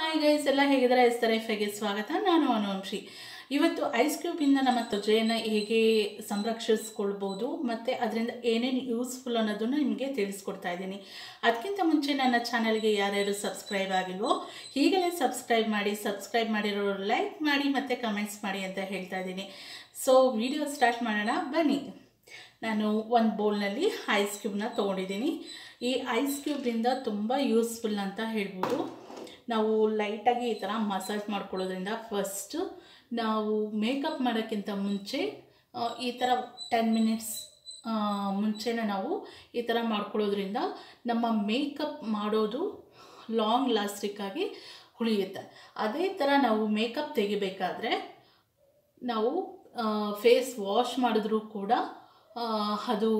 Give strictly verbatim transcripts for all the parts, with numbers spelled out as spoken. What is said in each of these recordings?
Hi guys, ಎಲ್ಲ ಹೇಗಿದ್ದಾರೆ? S ಲೈಫ್ಗೆ ಸ್ವಾಗತ. ನಾನು ಅನುವಂಶಿ. ಇವತ್ತು ಐಸ್ ಕ್ಯೂಬಿಂದ ನಮ್ಮ ತ್ವಚೆಯನ್ನು ಹೇಗೆ ಸಂರಕ್ಷಿಸ್ಕೊಳ್ಬೋದು ಮತ್ತು ಅದರಿಂದ ಏನೇನು ಯೂಸ್ಫುಲ್ ಅನ್ನೋದನ್ನು ನಿಮಗೆ ತಿಳಿಸ್ಕೊಡ್ತಾ ಇದ್ದೀನಿ. ಅದಕ್ಕಿಂತ ಮುಂಚೆ ನನ್ನ ಚಾನಲ್ಗೆ ಯಾರ್ಯಾರು ಸಬ್ಸ್ಕ್ರೈಬ್ ಆಗಿಲ್ವೋ ಈಗಲೇ ಸಬ್ಸ್ಕ್ರೈಬ್ ಮಾಡಿ, ಸಬ್ಸ್ಕ್ರೈಬ್ ಮಾಡಿರೋರು ಲೈಕ್ ಮಾಡಿ ಮತ್ತು ಕಮೆಂಟ್ಸ್ ಮಾಡಿ ಅಂತ ಹೇಳ್ತಾ ಇದ್ದೀನಿ. ಸೊ ವಿಡಿಯೋ ಸ್ಟಾರ್ಟ್ ಮಾಡೋಣ ಬನ್ನಿ. ನಾನು ಒಂದು ಬೌಲ್ನಲ್ಲಿ ಐಸ್ ಕ್ಯೂಬ್ನ ತೊಗೊಂಡಿದ್ದೀನಿ. ಈ ಐಸ್ ಕ್ಯೂಬಿಂದ ತುಂಬ ಯೂಸ್ಫುಲ್ ಅಂತ ಹೇಳ್ಬೋದು. ನಾವು ಲೈಟಾಗಿ ಈ ಥರ ಮಸಾಜ್ ಮಾಡ್ಕೊಳ್ಳೋದ್ರಿಂದ ಫಸ್ಟ್ ನಾವು ಮೇಕಪ್ ಮಾಡೋಕ್ಕಿಂತ ಮುಂಚೆ ಈ ಥರ ಟೆನ್ ಮಿನಿಟ್ಸ್ ಮುಂಚೆನೇ ನಾವು ಈ ಥರ ಮಾಡ್ಕೊಳ್ಳೋದ್ರಿಂದ ನಮ್ಮ ಮೇಕಪ್ ಮಾಡೋದು ಲಾಂಗ್ ಲಾಸ್ಟಿಕ್ಕಾಗಿ ಉಳಿಯುತ್ತೆ. ಅದೇ ಥರ ನಾವು ಮೇಕಪ್ ತೆಗಿಬೇಕಾದ್ರೆ ನಾವು ಫೇಸ್ ವಾಶ್ ಮಾಡಿದ್ರೂ ಕೂಡ ಅದು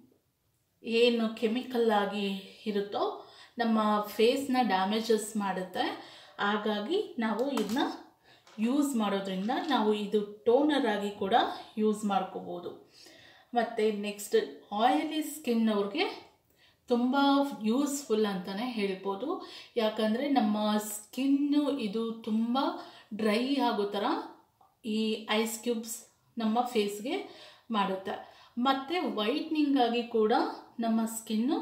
ಏನು ಕೆಮಿಕಲ್ ಆಗಿ ಇರುತ್ತೋ ನಮ್ಮ ಫೇಸ್ನ ಡ್ಯಾಮೇಜಸ್ ಮಾಡುತ್ತೆ. ಹಾಗಾಗಿ ನಾವು ಇದನ್ನ ಯೂಸ್ ಮಾಡೋದ್ರಿಂದ ನಾವು ಇದು ಟೋನರ್ ಆಗಿ ಕೂಡ ಯೂಸ್ ಮಾಡ್ಕೋಬೋದು. ಮತ್ತು ನೆಕ್ಸ್ಟ್ ಆಯಿಲಿ ಸ್ಕಿನ್ ಅವ್ರಿಗೆ ತುಂಬ ಯೂಸ್ಫುಲ್ ಅಂತಲೇ ಹೇಳ್ಬೋದು. ಯಾಕಂದರೆ ನಮ್ಮ ಸ್ಕಿನ್ನು ಇದು ತುಂಬ ಡ್ರೈ ಆಗೋ ಥರ ಈ ಐಸ್ ಕ್ಯೂಬ್ಸ್ ನಮ್ಮ ಫೇಸ್ಗೆ ಮಾಡುತ್ತೆ. ಮತ್ತು ವೈಟ್ನಿಂಗ್ ಆಗಿ ಕೂಡ ನಮ್ಮ ಸ್ಕಿನ್ನು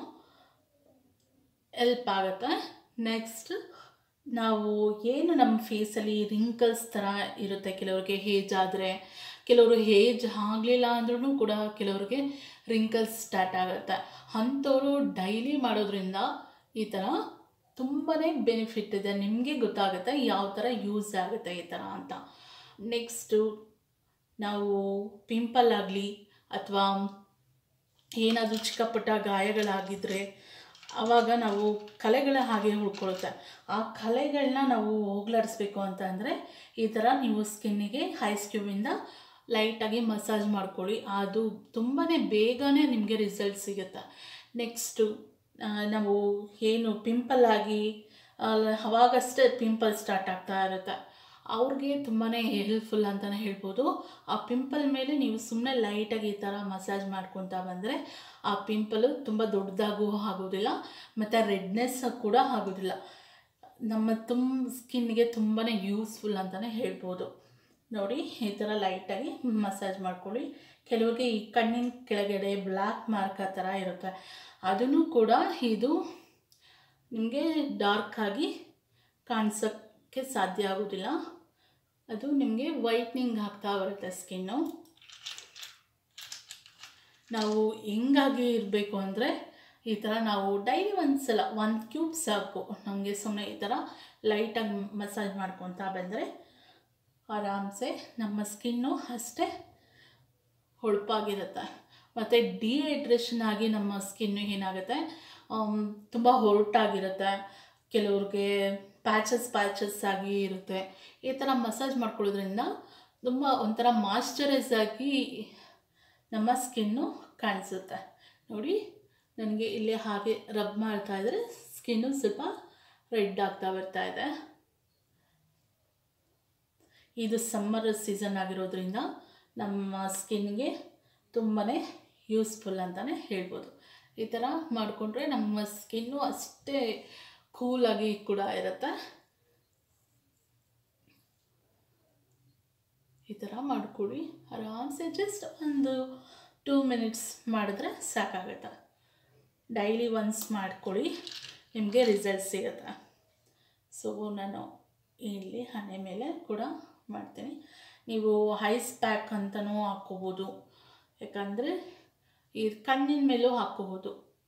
ಹೆಲ್ಪ್ ಆಗುತ್ತೆ. ನೆಕ್ಸ್ಟ್ ನಾವು ಏನು ನಮ್ಮ ಫೇಸಲ್ಲಿ ರಿಂಕಲ್ಸ್ ಥರ ಇರುತ್ತೆ, ಕೆಲವ್ರಿಗೆ ಏಜ್ ಆದರೆ, ಕೆಲವರು ಏಜ್ ಆಗಲಿಲ್ಲ ಅಂದ್ರೂ ಕೂಡ ಕೆಲವ್ರಿಗೆ ರಿಂಕಲ್ಸ್ ಸ್ಟಾರ್ಟ್ ಆಗುತ್ತೆ. ಅಂಥವರು ಡೈಲಿ ಮಾಡೋದ್ರಿಂದ ಈ ಥರ ತುಂಬಾ ಬೆನಿಫಿಟ್ ಇದೆ. ನಿಮಗೆ ಗೊತ್ತಾಗುತ್ತೆ ಯಾವ ಥರ ಯೂಸ್ ಆಗುತ್ತೆ ಈ ಥರ ಅಂತ. ನೆಕ್ಸ್ಟು ನಾವು ಪಿಂಪಲ್ ಆಗಲಿ ಅಥವಾ ಏನಾದರೂ ಚಿಕ್ಕ ಪುಟ್ಟ ಗಾಯಗಳಾಗಿದ್ದರೆ ಆವಾಗ ನಾವು ಕಲೆಗಳ ಹಾಗೆ ಉಳ್ಕೊಳುತ್ತೆ. ಆ ಕಲೆಗಳನ್ನ ನಾವು ಹೋಗ್ಲಾಡಿಸ್ಬೇಕು ಅಂತ ಅಂದರೆ ಈ ಥರ ನೀವು ಸ್ಕಿನ್ನಿಗೆ ಐಸ್ ಕ್ಯೂಬಿಂದ ಲೈಟಾಗಿ ಮಸಾಜ್ ಮಾಡ್ಕೊಳ್ಳಿ. ಅದು ತುಂಬಾ ಬೇಗನೆ ನಿಮಗೆ ರಿಸಲ್ಟ್ ಸಿಗುತ್ತೆ. ನೆಕ್ಸ್ಟು ನಾವು ಏನು ಪಿಂಪಲ್ ಆಗಿ ಅವಾಗಷ್ಟೇ ಪಿಂಪಲ್ ಸ್ಟಾರ್ಟ್ ಆಗ್ತಾ ಇರುತ್ತೆ, ಅವ್ರಿಗೆ ತುಂಬಾ ಹೆಲ್ಪ್ಫುಲ್ ಅಂತಲೇ ಹೇಳ್ಬೋದು. ಆ ಪಿಂಪಲ್ ಮೇಲೆ ನೀವು ಸುಮ್ಮನೆ ಲೈಟಾಗಿ ಈ ಥರ ಮಸಾಜ್ ಮಾಡ್ಕೊತಾ ಬಂದರೆ ಆ ಪಿಂಪಲು ತುಂಬ ದೊಡ್ಡದಾಗೂ ಆಗೋದಿಲ್ಲ ಮತ್ತು ರೆಡ್ನೆಸ್ ಕೂಡ ಆಗೋದಿಲ್ಲ. ನಮ್ಮ ತುಂಬ ಸ್ಕಿನ್ಗೆ ತುಂಬಾ ಯೂಸ್ಫುಲ್ ಅಂತಲೇ ಹೇಳ್ಬೋದು. ನೋಡಿ, ಈ ಥರ ಲೈಟಾಗಿ ಮಸಾಜ್ ಮಾಡ್ಕೊಳ್ಳಿ. ಕೆಲವ್ರಿಗೆ ಈ ಕಣ್ಣಿನ ಕೆಳಗಡೆ ಬ್ಲ್ಯಾಕ್ ಮಾರ್ಕ್ ಆ ಥರ ಇರುತ್ತೆ, ಅದನ್ನು ಕೂಡ ಇದು ನಿಮಗೆ ಡಾರ್ಕಾಗಿ ಕಾಣಿಸೋಕ್ಕೆ ಸಾಧ್ಯ ಆಗೋದಿಲ್ಲ. ಅದು ನಿಮಗೆ ವೈಟ್ನಿಂಗ್ ಆಗ್ತಾ ಬರುತ್ತೆ ಸ್ಕಿನ್ನು. ನಾವು ಹೆಂಗಾಗಿ ಇರಬೇಕು ಅಂದರೆ ಈ ಥರ ನಾವು ಡೈಲಿ ಒಂದು ಸಲ ಒಂದು ಕ್ಯೂಬ್ ಸಾಕು ನಮಗೆ. ಸುಮ್ಮನೆ ಈ ಥರ ಲೈಟಾಗಿ ಮಸಾಜ್ ಮಾಡ್ಕೊತಾ ಬಂದರೆ ಆರಾಮ್ಸೆ ನಮ್ಮ ಸ್ಕಿನ್ನು ಅಷ್ಟೇ ಹೊಳಪಾಗಿರುತ್ತೆ. ಮತ್ತು ಡಿಹೈಡ್ರೇಷನ್ ಆಗಿ ನಮ್ಮ ಸ್ಕಿನ್ನು ಏನಾಗುತ್ತೆ, ತುಂಬ ಹೊರಟಾಗಿರುತ್ತೆ, ಕೆಲವ್ರಿಗೆ ಪ್ಯಾಚಸ್ ಪ್ಯಾಚಸ್ ಆಗಿ ಇರುತ್ತೆ. ಈ ಥರ ಮಸಾಜ್ ಮಾಡ್ಕೊಳ್ಳೋದ್ರಿಂದ ತುಂಬ ಒಂಥರ ಮಾಯ್ಶ್ಚರೈಸ್ ಆಗಿ ನಮ್ಮ ಸ್ಕಿನ್ನು ಕಾಣಿಸುತ್ತೆ. ನೋಡಿ, ನನಗೆ ಇಲ್ಲಿ ಹಾಗೆ ರಬ್ ಮಾಡ್ತಾ ಇದ್ದರೆ ಸ್ಕಿನ್ನು ಸ್ವಲ್ಪ ರೆಡ್ ಆಗ್ತಾ ಬರ್ತಾ ಇದೆ. ಇದು ಸಮ್ಮರ್ ಸೀಸನ್ ಆಗಿರೋದ್ರಿಂದ ನಮ್ಮ ಸ್ಕಿನ್ಗೆ ತುಂಬಾ ಯೂಸ್ಫುಲ್ ಅಂತಲೇ ಹೇಳ್ಬೋದು. ಈ ಥರ ಮಾಡಿಕೊಂಡ್ರೆ ನಮ್ಮ ಸ್ಕಿನ್ನು ಅಷ್ಟೇ ಕೂಲಾಗಿ ಕೂಡ ಇರುತ್ತೆ. ಈ ಥರ ಮಾಡ್ಕೊಳ್ಳಿ ಆರಾಮ್ಸೆ. ಜಸ್ಟ್ ಒಂದು ಟೂ ಮಿನಿಟ್ಸ್ ಮಾಡಿದ್ರೆ ಸಾಕಾಗುತ್ತೆ. ಡೈಲಿ ಒನ್ಸ್ ಮಾಡ್ಕೊಳ್ಳಿ, ನಿಮಗೆ ರಿಸಲ್ಟ್ ಸಿಗುತ್ತೆ. ಸೊ ನಾನು ಇಲ್ಲಿ ಹಣೆ ಮೇಲೆ ಕೂಡ ಮಾಡ್ತೀನಿ. ನೀವು ಐಸ್ ಪ್ಯಾಕ್ ಅಂತಲೂ ಹಾಕ್ಕೋಬೋದು, ಯಾಕಂದರೆ ಈ ಕಣ್ಣಿನ ಮೇಲೂ ಹಾಕ್ಕೋಬೋದು.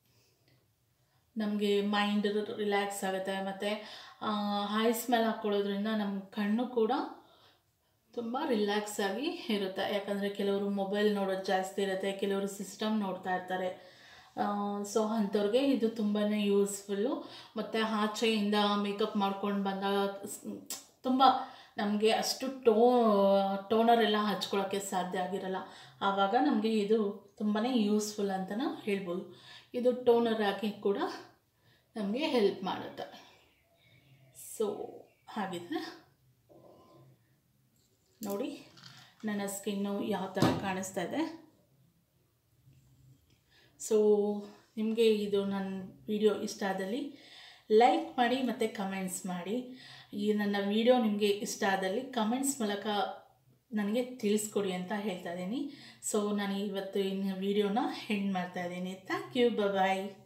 ನಮಗೆ ಮೈಂಡ್ ರಿಲ್ಯಾಕ್ಸ್ ಆಗುತ್ತೆ. ಮತ್ತು ಐಸ್ ಮೇಲೆ ಹಾಕ್ಕೊಳ್ಳೋದ್ರಿಂದ ನಮ್ಮ ಕಣ್ಣು ಕೂಡ ತುಂಬ ರಿಲ್ಯಾಕ್ಸ್ ಆಗಿ ಇರುತ್ತೆ. ಯಾಕಂದರೆ ಕೆಲವರು ಮೊಬೈಲ್ ನೋಡೋದು ಜಾಸ್ತಿ ಇರುತ್ತೆ, ಕೆಲವರು ಸಿಸ್ಟಮ್ ನೋಡ್ತಾ ಇರ್ತಾರೆ. ಸೊ ಅಂಥವ್ರಿಗೆ ಇದು ತುಂಬಾ ಯೂಸ್ಫುಲ್ಲು. ಮತ್ತು ಆಚೆಯಿಂದ ಮೇಕಪ್ ಮಾಡ್ಕೊಂಡು ಬಂದಾಗ ತುಂಬ ನಮಗೆ ಅಷ್ಟು ಟೋ ಟೋನರ್ ಎಲ್ಲ ಹಚ್ಕೊಳ್ಳೋಕ್ಕೆ ಸಾಧ್ಯ ಆಗಿರಲ್ಲ. ಆವಾಗ ನಮಗೆ ಇದು ತುಂಬಾ ಯೂಸ್ಫುಲ್ ಅಂತಲೇ ಹೇಳ್ಬೋದು. ಇದು ಟೋನರ್ ಆಗಿ ಕೂಡ ನಮಗೆ ಹೆಲ್ಪ್ ಮಾಡುತ್ತೆ. ಸೊ ಹಾಗಿದ್ರೆ ನೋಡಿ ನನ್ನ ಸ್ಕಿನ್ನು ಯಾವ ಥರ ಕಾಣಿಸ್ತಾ ಇದೆ. ಸೊ ನಿಮಗೆ ಇದು ನನ್ನ ವಿಡಿಯೋ ಇಷ್ಟ ಆದಲ್ಲಿ ಲೈಕ್ ಮಾಡಿ ಮತ್ತು ಕಮೆಂಟ್ಸ್ ಮಾಡಿ. ಈ ನನ್ನ ವಿಡಿಯೋ ನಿಮಗೆ ಇಷ್ಟ ಆದಲ್ಲಿ ಕಮೆಂಟ್ಸ್ ಮೂಲಕ ನನಗೆ ತಿಳಿಸ್ಕೊಡಿ ಅಂತ ಹೇಳ್ತಾ ಇದ್ದೀನಿ. ಸೊ ನಾನು ಇವತ್ತು ಇನ್ನು ವಿಡಿಯೋನ ಎಂಡ್ ಮಾಡ್ತಾ ಇದ್ದೀನಿ. Thank you, bye.